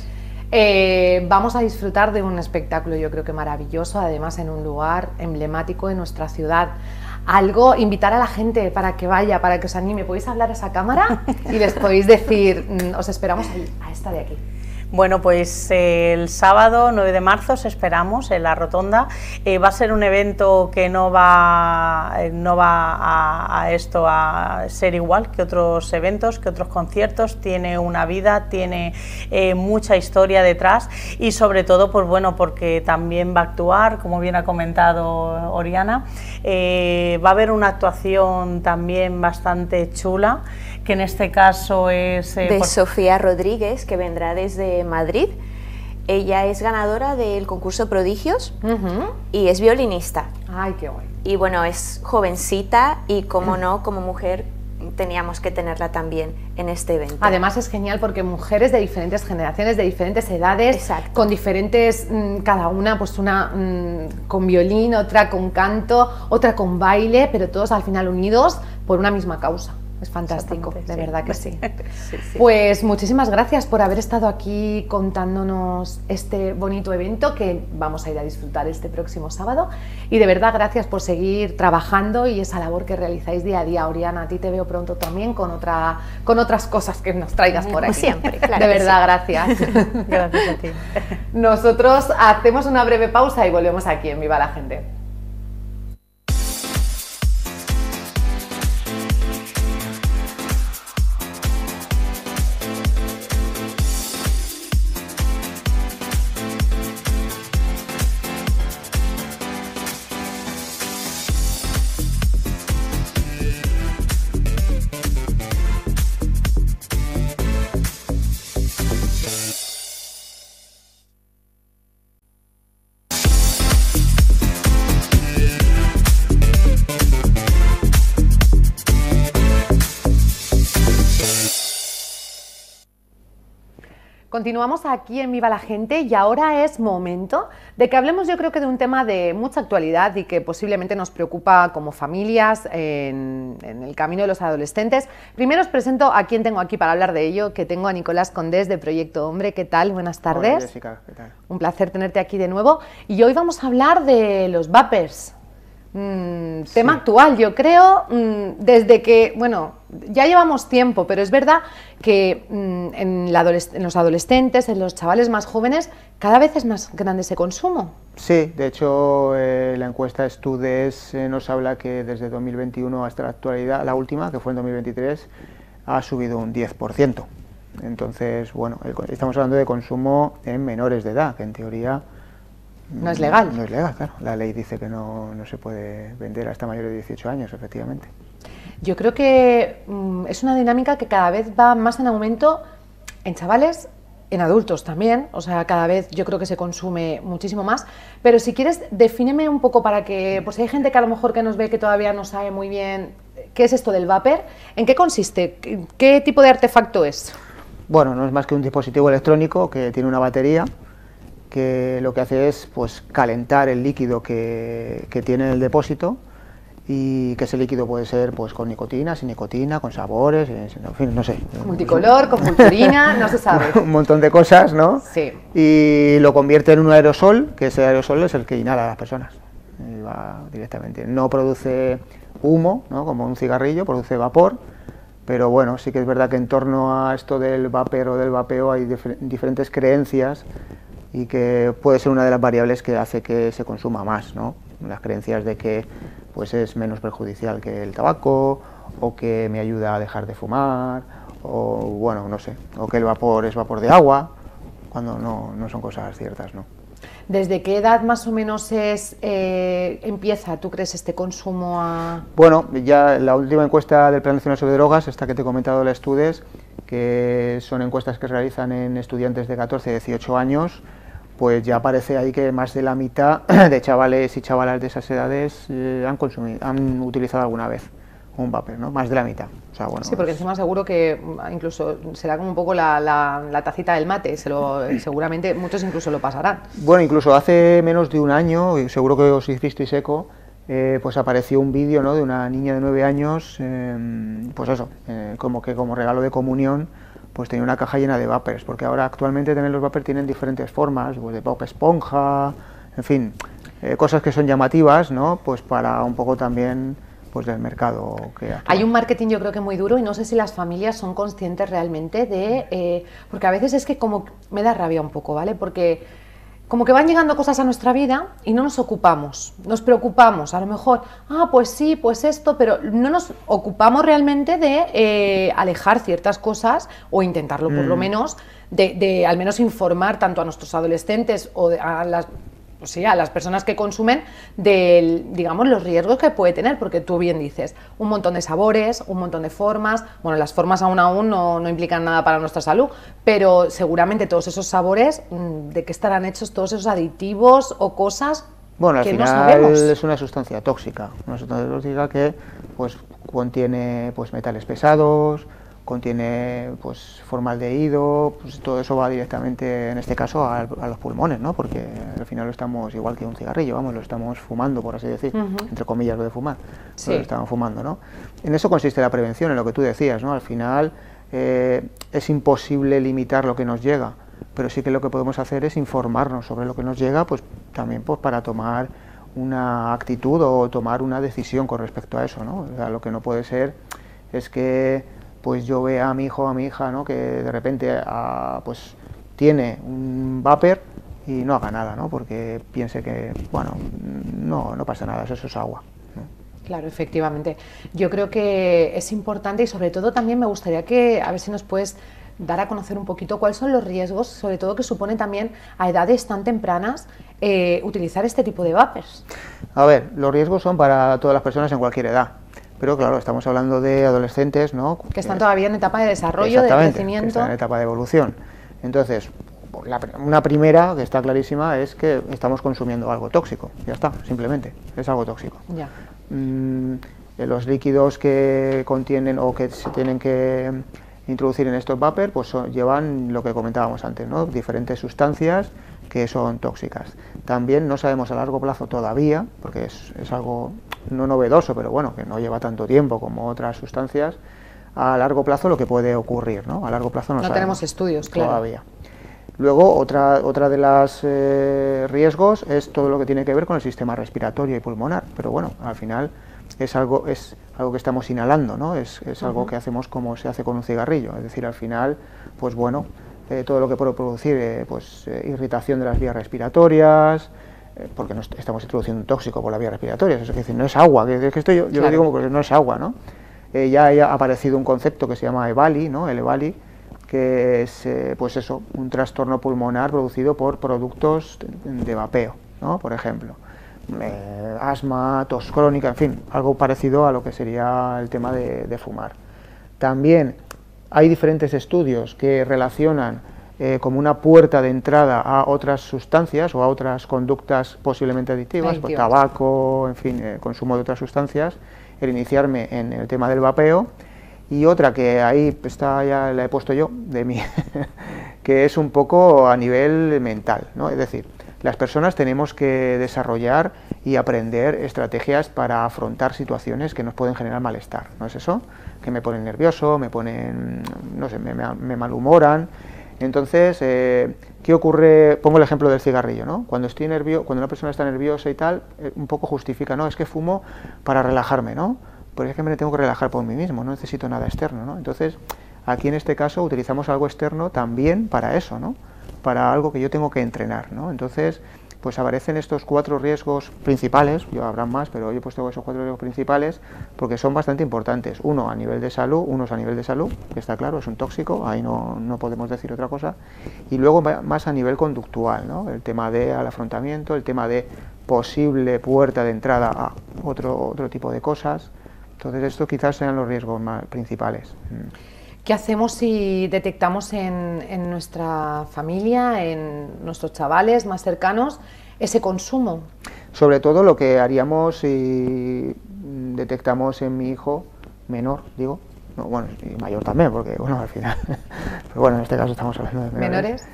Eh, vamos a disfrutar de un espectáculo, yo creo que maravilloso, además en un lugar emblemático de nuestra ciudad. Algo, invitar a la gente para que vaya, para que os anime. ¿Podéis hablar a esa cámara? Y les podéis decir, mmm, os esperamos ahí, a esta de aquí. Bueno, pues eh, el sábado nueve de marzo os esperamos en la Rotonda. Eh, va a ser un evento que no va, eh, no va a, a esto a ser igual que otros eventos, que otros conciertos. Tiene una vida, tiene eh, mucha historia detrás y sobre todo, pues bueno, porque también va a actuar, como bien ha comentado Oriana, eh, va a haber una actuación también bastante chula, que en este caso es... Eh, de por... Sofía Rodríguez, que vendrá desde Madrid, Ella es ganadora del concurso Prodigios Ujú. y es violinista. Ay, qué guay. Y bueno, es jovencita y como no, como mujer teníamos que tenerla también en este evento. Además es genial porque mujeres de diferentes generaciones, de diferentes edades, Exacto. con diferentes, mmm, cada una, pues una mmm, con violín, otra con canto, otra con baile, pero todos al final unidos por una misma causa. Es fantástico, de Exactamente, sí. verdad que sí. Sí, sí. Pues muchísimas gracias por haber estado aquí contándonos este bonito evento que vamos a ir a disfrutar este próximo sábado. Y de verdad, gracias por seguir trabajando y esa labor que realizáis día a día. Oriana, a ti te veo pronto también con, otra, con otras cosas que nos traigas por aquí. Siempre, claro De que verdad, sí. gracias. Gracias a ti. Nosotros hacemos una breve pausa y volvemos aquí en Viva la Gente. Continuamos aquí en Viva la Gente y ahora es momento de que hablemos, yo creo que de un tema de mucha actualidad y que posiblemente nos preocupa como familias en, en el camino de los adolescentes. Primero os presento a quien tengo aquí para hablar de ello, que tengo a Nicolás Condés de Proyecto Hombre. ¿Qué tal? Buenas tardes. Hola, Jessica, ¿qué tal? Un placer tenerte aquí de nuevo. Y hoy vamos a hablar de los vapers. Mm, tema Sí. actual, yo creo, mm, desde que, bueno, ya llevamos tiempo, pero es verdad que mm, en, la adoles- en los adolescentes, en los chavales más jóvenes, cada vez es más grande ese consumo. Sí, de hecho, eh, la encuesta Estudes eh, nos habla que desde dos mil veintiuno hasta la actualidad, la última, que fue en dos mil veintitrés, ha subido un diez por ciento. Entonces, bueno, el co- estamos hablando de consumo en menores de edad, que en teoría No es legal. No es legal, claro. La ley dice que no, no se puede vender hasta mayor de dieciocho años, efectivamente. Yo creo que mm, es una dinámica que cada vez va más en aumento en chavales, en adultos también, o sea, cada vez yo creo que se consume muchísimo más, pero si quieres, defíneme un poco para que, pues hay gente que a lo mejor que nos ve que todavía no sabe muy bien qué es esto del vapor, ¿en qué consiste? ¿Qué, qué tipo de artefacto es? Bueno, no es más que un dispositivo electrónico que tiene una batería que lo que hace es pues calentar el líquido que, que tiene en el depósito, y que ese líquido puede ser pues con nicotina, sin nicotina, con sabores, en fin, no sé. Multicolor, con purpurina, no se sabe. Un montón de cosas, ¿no? Sí. Y lo convierte en un aerosol, que ese aerosol es el que inhala a las personas. Y va directamente. No produce humo, ¿no? Como un cigarrillo, produce vapor, pero bueno, sí que es verdad que en torno a esto del vapor o del vapeo hay difer- diferentes creencias, y que puede ser una de las variables que hace que se consuma más, ¿no? Las creencias de que pues es menos perjudicial que el tabaco, o que me ayuda a dejar de fumar, o bueno, no sé, o que el vapor es vapor de agua, cuando no, no son cosas ciertas, ¿no? ¿Desde qué edad más o menos es eh, empieza, tú crees, este consumo a...? Bueno, ya la última encuesta del Plan Nacional sobre Drogas, esta que te he comentado, la Estudes, que son encuestas que se realizan en estudiantes de catorce a dieciocho años, pues ya aparece ahí que más de la mitad de chavales y chavalas de esas edades eh, han consumido, han utilizado alguna vez un vapor, ¿no? Más de la mitad. O sea, bueno, Sí, porque es- encima seguro que mm, incluso será como un poco la, la- la tacita del mate, se lo- seguramente muchos incluso lo pasarán. Bueno, incluso hace menos de un año, y seguro que os hicisteis eco, eh, pues apareció un vídeo, ¿no?, de una niña de nueve años, eh, pues eso, eh, como que como regalo de comunión, pues tenía una caja llena de vapers, porque ahora actualmente también los vapers tienen diferentes formas, pues de pop esponja, en fin, eh, cosas que son llamativas, ¿no?, pues para un poco también pues del mercado que actual. Hay un marketing yo creo que muy duro y no sé si las familias son conscientes realmente de... eh, porque a veces es que como me da rabia un poco, ¿vale? Porque como que van llegando cosas a nuestra vida y no nos ocupamos, nos preocupamos, a lo mejor, ah, pues sí, pues esto, pero no nos ocupamos realmente de eh, alejar ciertas cosas o intentarlo por lo Mm. menos, de, de al menos informar tanto a nuestros adolescentes o de- a las pues sí, a las personas que consumen de, digamos, los riesgos que puede tener, porque tú bien dices, un montón de sabores, un montón de formas, bueno, las formas aún aún no, no implican nada para nuestra salud, pero seguramente todos esos sabores, ¿de qué estarán hechos todos esos aditivos o cosas bueno, al que final no sabemos? Es una sustancia tóxica, una sustancia tóxica que pues contiene pues metales pesados, contiene pues formaldehído, pues todo eso va directamente, en este caso, a, a los pulmones, ¿no? Porque al final lo estamos, igual que un cigarrillo, vamos, lo estamos fumando, por así decir, uh-huh. entre comillas lo de fumar, sí. lo estamos fumando, ¿no? En eso consiste la prevención, en lo que tú decías, ¿no? Al final eh, es imposible limitar lo que nos llega, pero sí que lo que podemos hacer es informarnos sobre lo que nos llega, pues también pues para tomar una actitud o tomar una decisión con respecto a eso, ¿no? O sea, lo que no puede ser es que pues yo vea a mi hijo o a mi hija, ¿no? Que de repente a, pues tiene un vapor y no haga nada, ¿no? Porque piense que, bueno, no, no pasa nada, eso, eso es agua, ¿no? Claro, efectivamente. Yo creo que es importante y sobre todo también me gustaría que, a ver si nos puedes dar a conocer un poquito cuáles son los riesgos, sobre todo que supone también a edades tan tempranas eh, utilizar este tipo de vapers. A ver, los riesgos son para todas las personas en cualquier edad. Pero claro, estamos hablando de adolescentes, ¿no? Que están todavía en etapa de desarrollo, de crecimiento. Que están en etapa de evolución. Entonces, la, una primera, que está clarísima, es que estamos consumiendo algo tóxico. Ya está, simplemente, es algo tóxico. Ya. Mm, los líquidos que contienen o que se tienen que introducir en estos vapers, pues son, llevan lo que comentábamos antes, ¿no? Diferentes sustancias que son tóxicas. También no sabemos a largo plazo todavía, porque es, es algo no novedoso, pero bueno, que no lleva tanto tiempo como otras sustancias, a largo plazo lo que puede ocurrir, ¿no? A largo plazo no, no sabemos tenemos estudios, claro. Todavía. Luego, otra, otra de los eh, riesgos es todo lo que tiene que ver con el sistema respiratorio y pulmonar, pero bueno, al final es algo, es algo que estamos inhalando, ¿no? Es, es uh-huh. algo que hacemos como se hace con un cigarrillo, es decir, al final, pues bueno, eh, todo lo que puede producir eh, pues, eh, irritación de las vías respiratorias, eh, porque nos estamos introduciendo un tóxico por la vía respiratoria, eso es decir, no es agua, que, que esto yo, yo claro. lo digo porque no es agua, ¿no? Eh, ya ha aparecido un concepto que se llama EVALI, ¿no? El EVALI, que es, eh, pues eso, un trastorno pulmonar producido por productos de, de vapeo, ¿no? Por ejemplo, eh, asma, tos crónica, en fin, algo parecido a lo que sería el tema de, de fumar. También hay diferentes estudios que relacionan eh, como una puerta de entrada a otras sustancias o a otras conductas posiblemente adictivas, pues, tabaco, en fin, eh, consumo de otras sustancias, el iniciarme en el tema del vapeo. Y otra que ahí está, ya la he puesto yo, de mí, que es un poco a nivel mental, ¿no? Es decir, las personas tenemos que desarrollar y aprender estrategias para afrontar situaciones que nos pueden generar malestar, ¿no es eso? Que me ponen nervioso, me ponen, no sé, me, me, me malhumoran. Entonces, eh, ¿qué ocurre? Pongo el ejemplo del cigarrillo, ¿no? Cuando estoy nervioso, cuando una persona está nerviosa y tal, eh, un poco justifica, no, es que fumo para relajarme, ¿no? Pues es que me tengo que relajar por mí mismo, no necesito nada externo, ¿no? Entonces, aquí en este caso utilizamos algo externo también para eso, ¿no? Para algo que yo tengo que entrenar, ¿no? Entonces, pues aparecen estos cuatro riesgos principales, yo habrán más, pero yo he puesto esos cuatro riesgos principales porque son bastante importantes. Uno a nivel de salud, uno es a nivel de salud, que está claro, es un tóxico, ahí no, no podemos decir otra cosa, y luego más a nivel conductual, ¿no? El tema del afrontamiento, el tema de posible puerta de entrada a otro, otro tipo de cosas. Entonces, estos quizás sean los riesgos más principales. ¿Qué hacemos si detectamos en, en nuestra familia, en nuestros chavales más cercanos, ese consumo? Sobre todo lo que haríamos si detectamos en mi hijo menor, digo, no, bueno, y mayor también, porque bueno, al final, pero bueno, en este caso estamos hablando de menores. ¿Menores?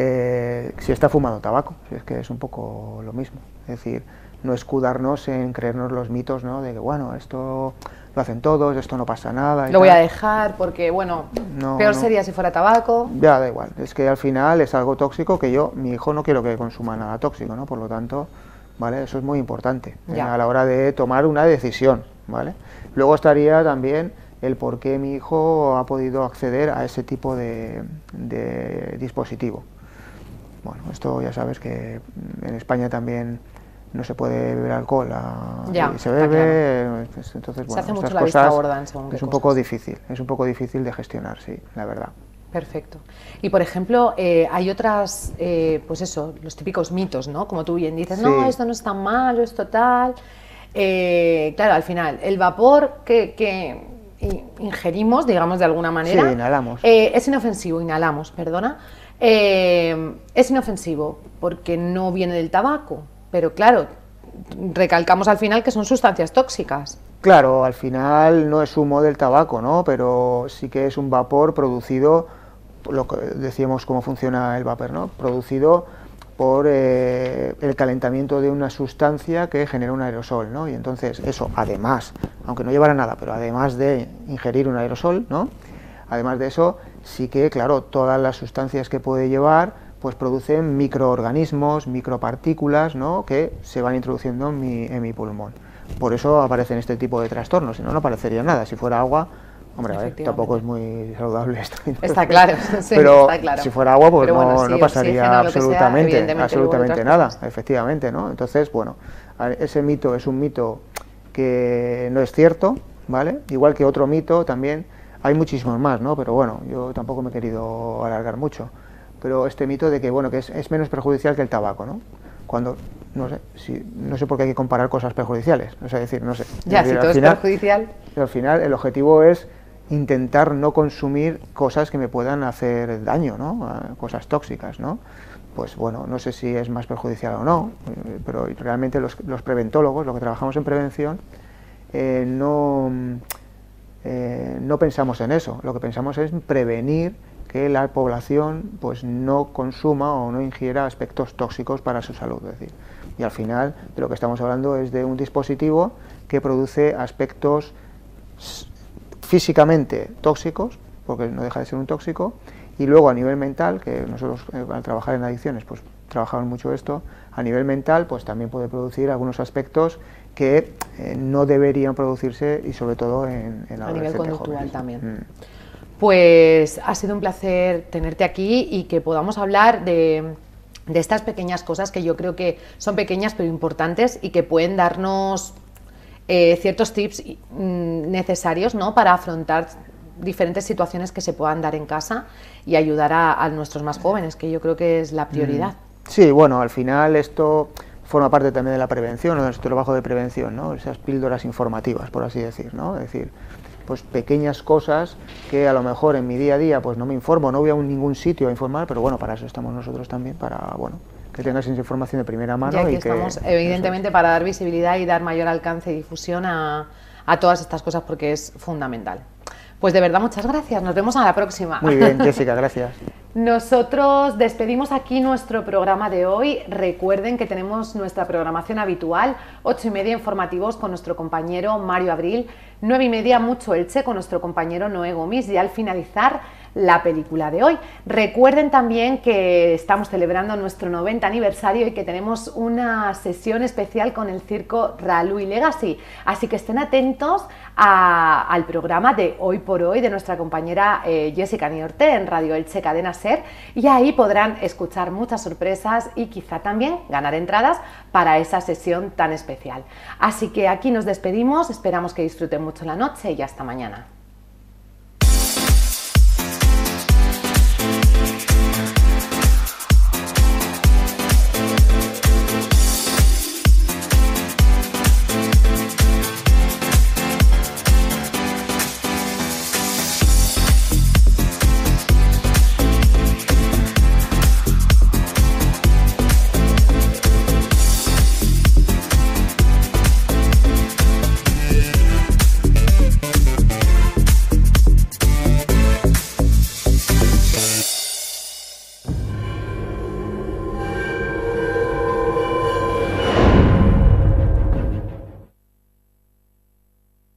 Eh, si está fumando tabaco, si es que es un poco lo mismo, es decir, no escudarnos en creernos los mitos, ¿no? De que bueno, esto lo hacen todos, esto no pasa nada. Lo tal. Voy a dejar porque, bueno, no, peor no. sería si fuera tabaco. Ya, da igual, es que al final es algo tóxico que yo, mi hijo no quiero que consuma nada tóxico, ¿no? Por lo tanto, ¿vale? Eso es muy importante eh, a la hora de tomar una decisión, ¿vale? Luego estaría también el por qué mi hijo ha podido acceder a ese tipo de, de dispositivo. Bueno, esto ya sabes que en España también no se puede beber alcohol, a, ya, y se bebe, claro. Entonces, bueno, se hace mucho estas la cosas vista gorda en según es qué un cosas. poco difícil, es un poco difícil de gestionar, sí, la verdad. Perfecto. Y por ejemplo, eh, hay otras, eh, pues eso, los típicos mitos, ¿no? Como tú bien dices, Sí. no, esto no es tan malo, esto tal. Eh, claro, al final, el vapor que, que ingerimos, digamos de alguna manera, Sí, inhalamos. eh, es inofensivo, inhalamos, perdona, eh, es inofensivo porque no viene del tabaco, pero claro, recalcamos al final que son sustancias tóxicas. Claro, al final no es humo del tabaco, ¿no? Pero sí que es un vapor producido, lo que decíamos cómo funciona el vapor, ¿no? Producido por eh, el calentamiento de una sustancia que genera un aerosol, ¿no? Y entonces eso, además, aunque no llevara nada, pero además de ingerir un aerosol, ¿no? Además de eso, sí que, claro, todas las sustancias que puede llevar, pues producen microorganismos, micropartículas, ¿no? Que se van introduciendo en mi, en mi pulmón. Por eso aparecen este tipo de trastornos, si no, no aparecería nada. Si fuera agua, hombre, a ver, tampoco es muy saludable esto. Está claro, sí, pero está claro. si fuera agua, pues Pero bueno, no, sí, no pasaría oxígeno, lo que sea, absolutamente, evidentemente, absolutamente luego nada, otras cosas. efectivamente, ¿no? Entonces, bueno, a- ese mito es un mito que no es cierto, ¿vale? Igual que otro mito también, hay muchísimos más, ¿no? Pero bueno, yo tampoco me he querido alargar mucho. Pero este mito de que, bueno, que es, es menos perjudicial que el tabaco, ¿no? Cuando, no sé, si, no sé por qué hay que comparar cosas perjudiciales, o sea, decir, no sé. Ya, Es decir, si al todo es final- perjudicial. al final el objetivo es intentar no consumir cosas que me puedan hacer daño, ¿no? A cosas tóxicas, ¿no? Pues bueno, no sé si es más perjudicial o no, eh, pero realmente los, los preventólogos, los que trabajamos en prevención, eh, no, eh, no pensamos en eso, lo que pensamos es prevenir que la población pues no consuma o no ingiera aspectos tóxicos para su salud, es decir, y al final de lo que estamos hablando es de un dispositivo que produce aspectos físicamente tóxicos, porque no deja de ser un tóxico, y luego a nivel mental, que nosotros eh, al trabajar en adicciones pues trabajamos mucho esto, a nivel mental pues también puede producir algunos aspectos que eh, no deberían producirse y sobre todo en, en A nivel adolescentes conductual jóvenes. también. Mm. Pues ha sido un placer tenerte aquí y que podamos hablar de, de estas pequeñas cosas que yo creo que son pequeñas pero importantes y que pueden darnos eh, ciertos tips mm, necesarios, ¿no? Para afrontar diferentes situaciones que se puedan dar en casa y ayudar a, a nuestros más jóvenes, que yo creo que es la prioridad. Sí, bueno, al final esto forma parte también de la prevención, ¿no? De nuestro trabajo de prevención, ¿no? Esas píldoras informativas, por así decir, ¿no? Es decir, pues pequeñas cosas que a lo mejor en mi día a día pues no me informo, no voy a un, ningún sitio a informar, pero bueno, para eso estamos nosotros también, para, bueno, que tengas esa información de primera mano. Y aquí y estamos, que, evidentemente, para dar visibilidad y dar mayor alcance y difusión a, a todas estas cosas porque es fundamental. Pues de verdad, muchas gracias. Nos vemos a la próxima. Muy bien, Jessica, gracias. Nosotros despedimos aquí nuestro programa de hoy. Recuerden que tenemos nuestra programación habitual, ocho y media informativos con nuestro compañero Mario Abril, nueve y media Mucho Elche con nuestro compañero Noé Gomis y al finalizar la película de hoy. Recuerden también que estamos celebrando nuestro noventa aniversario y que tenemos una sesión especial con el circo Ralu y Legacy, así que estén atentos a, al programa de Hoy por Hoy de nuestra compañera eh, Jessica Niorte en Radio Elche Cadena Ser, y ahí podrán escuchar muchas sorpresas y quizá también ganar entradas para esa sesión tan especial. Así que aquí nos despedimos, esperamos que disfruten mucho la noche y hasta mañana.